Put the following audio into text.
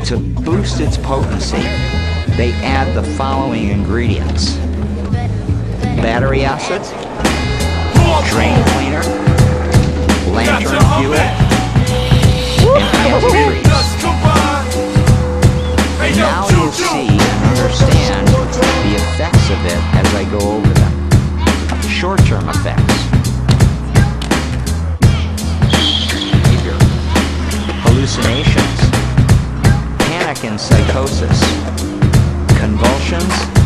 To boost its potency, they add the following ingredients: battery acid, drain cleaner, lantern fuel, and antifreeze. Now you'll see and understand the effects of it as I go over them. Short-term effects: behavior, hallucinations, panic and psychosis, convulsions,